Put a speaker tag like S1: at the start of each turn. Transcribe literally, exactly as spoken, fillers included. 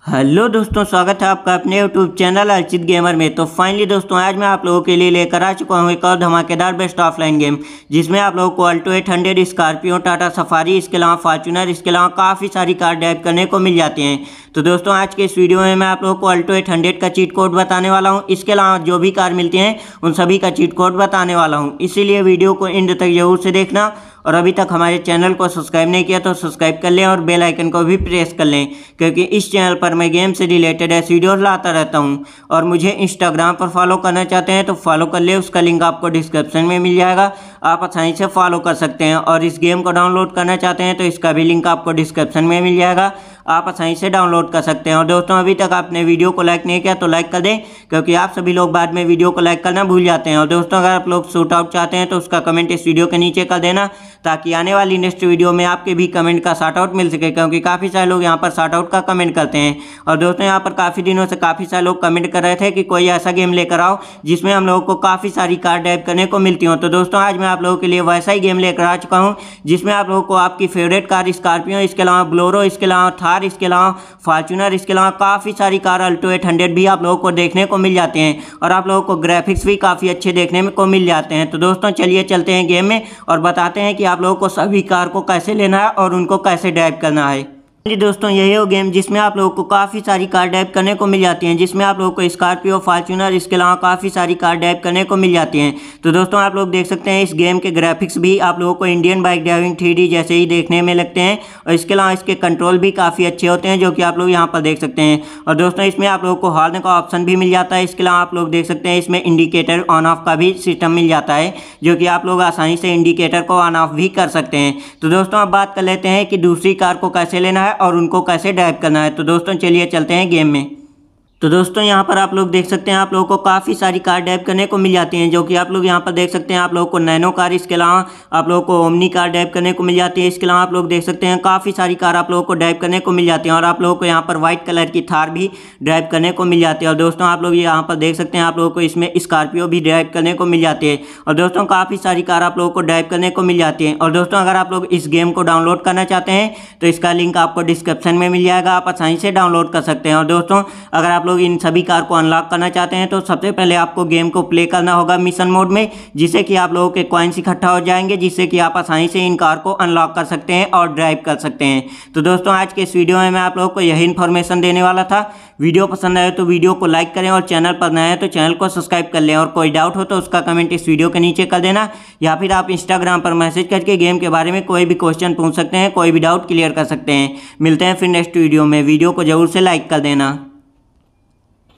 S1: Hello दोस्तों, स्वागत है आपका अपने यूट्यूब चैनल अर्चित गेमर में। तो फाइनली दोस्तों आज मैं आप लोगों के लिए लेकर आ चुका हूँ एक और धमाकेदार बेस्ट ऑफलाइन गेम, जिसमें आप लोगों को Alto eight hundred, Scorpio, Tata Safari, इसके अलावा फॉर्च्यूनर, इसके अलावा काफ़ी सारी कार ड्राइव करने को मिल जाती हैं। तो दोस्तों आज के इस वीडियो में मैं आप लोगों को अल्टो एट हंड्रेड का चीट कोड बताने वाला हूँ। इसके अलावा जो भी कार मिलती हैं उन सभी का चीट कोड बताने वाला हूँ, इसीलिए वीडियो को एंड तक जरूर से देखना। और अभी तक हमारे चैनल को सब्सक्राइब नहीं किया तो सब्सक्राइब कर लें और बेल आइकन को भी प्रेस कर लें, क्योंकि इस चैनल पर मैं गेम से रिलेटेड ऐसी वीडियोस लाता रहता हूं। और मुझे इंस्टाग्राम पर फॉलो करना चाहते हैं तो फॉलो कर ले, उसका लिंक आपको डिस्क्रिप्शन में मिल जाएगा, आप आसानी से फॉलो कर सकते हैं। और इस गेम को डाउनलोड करना चाहते हैं तो इसका भी लिंक आपको डिस्क्रिप्शन में मिल जाएगा, आप आसानी से डाउनलोड कर सकते हैं। और दोस्तों अभी तक आपने वीडियो को लाइक नहीं किया तो लाइक कर दें, क्योंकि आप सभी लोग बाद में वीडियो को लाइक करना भूल जाते हैं। और दोस्तों अगर आप लोग शूट आउट चाहते हैं तो उसका कमेंट इस वीडियो के नीचे कर देना, ताकि आने वाली नेक्स्ट वीडियो में आपके भी कमेंट का शार्ट आउट मिल सके, क्योंकि काफ़ी सारे लोग यहाँ पर शार्ट आउट का कमेंट करते हैं। और दोस्तों यहाँ पर काफ़ी दिनों से काफ़ी सारे लोग कमेंट कर रहे थे कि कोई ऐसा गेम लेकर आओ जिसमें हम लोगों को काफ़ी सारी कार ड्राइव करने को मिलती हो। तो दोस्तों आज मैं आप लोगों के लिए वैसा ही गेम लेकर आ चुका हूँ, जिसमें आप लोगों को आपकी फेवरेट कार स्कॉर्पियो, इसके अलावा ब्लोरो, इसके अलावा थार, इसके अलावा फॉर्च्यूनर, इसके अलावा काफ़ी सारी कार अल्टो एट हंड्रेड भी आप लोगों को देखने को मिल जाते हैं। और आप लोगों को ग्राफिक्स भी काफ़ी अच्छे देखने को मिल जाते हैं। तो दोस्तों चलिए चलते हैं गेम में और बताते हैं कि आप लोगों को सभी कार को कैसे लेना है और उनको कैसे ड्राइव करना है। जी दोस्तों यही हो गेम जिसमें आप लोगों को काफ़ी सारी कार ड्राइव करने को मिल जाती हैं, जिसमें आप लोगों को स्कॉर्पियो, फॉर्च्यूनर, इसके अलावा काफ़ी सारी कार ड्राइव करने को मिल जाती हैं। तो दोस्तों आप लोग देख सकते हैं इस गेम के ग्राफिक्स भी आप लोगों को Indian bike driving three D जैसे ही देखने में लगते हैं। और इसके अलावा इसके कंट्रोल भी काफ़ी अच्छे होते हैं, जो कि आप लोग यहाँ पर देख सकते हैं। और दोस्तों इसमें आप लोगों को हॉर्न का ऑप्शन भी मिल जाता है। इसके अलावा आप लोग देख सकते हैं इसमें इंडिकेटर ऑन ऑफ का भी सिस्टम मिल जाता है, जो कि आप लोग आसानी से इंडिकेटर को ऑन ऑफ भी कर सकते हैं। तो दोस्तों अब बात कर लेते हैं कि दूसरी कार को कैसे लेना है और उनको कैसे ड्राइव करना है। तो दोस्तों चलिए चलते हैं गेम में। तो दोस्तों यहाँ पर आप लोग देख सकते हैं आप लोगों को काफ़ी सारी कार ड्राइव करने को मिल जाती हैं, जो कि आप लोग यहाँ पर देख सकते हैं। आप लोगों को नैनो कार, इसके अलावा आप लोगों को ओमनी कार ड्राइव करने को मिल जाती है। इसके अलावा आप लोग देख सकते हैं काफ़ी सारी कार आप लोगों को ड्राइव करने को मिल जाती हैं। और आप लोगों को यहाँ पर व्हाइट कलर की थार भी ड्राइव करने को मिल जाती है। और दोस्तों आप लोग यहाँ पर देख सकते हैं आप लोगों को इसमें स्कॉर्पियो भी ड्राइव करने को मिल जाती है। और दोस्तों काफ़ी सारी कार आप लोगों को ड्राइव करने को मिल जाती है। और दोस्तों अगर आप लोग इस गेम को डाउनलोड करना चाहते हैं तो इसका लिंक आपको डिस्क्रिप्शन में मिल जाएगा, आप आसानी से डाउनलोड कर सकते हैं। और दोस्तों अगर आप लोग इन सभी कार को अनलॉक करना चाहते हैं तो सबसे पहले आपको गेम को प्ले करना होगा मिशन मोड में, जिससे कि आप लोगों के कॉइन्स इकट्ठा हो जाएंगे, जिससे कि आप आसानी से इन कार को अनलॉक कर सकते हैं और ड्राइव कर सकते हैं। तो दोस्तों आज के इस वीडियो में मैं आप लोगों को यही इन्फॉर्मेशन देने वाला था। वीडियो पसंद आए तो वीडियो को लाइक करें और चैनल पर नए हैं तो चैनल को सब्सक्राइब कर लें। और कोई डाउट हो तो उसका कमेंट इस वीडियो के नीचे कर देना, या फिर आप इंस्टाग्राम पर मैसेज करके गेम के बारे में कोई भी क्वेश्चन पूछ सकते हैं, कोई भी डाउट क्लियर कर सकते हैं। मिलते हैं फिर नेक्स्ट वीडियो में, वीडियो को जरूर से लाइक कर देना।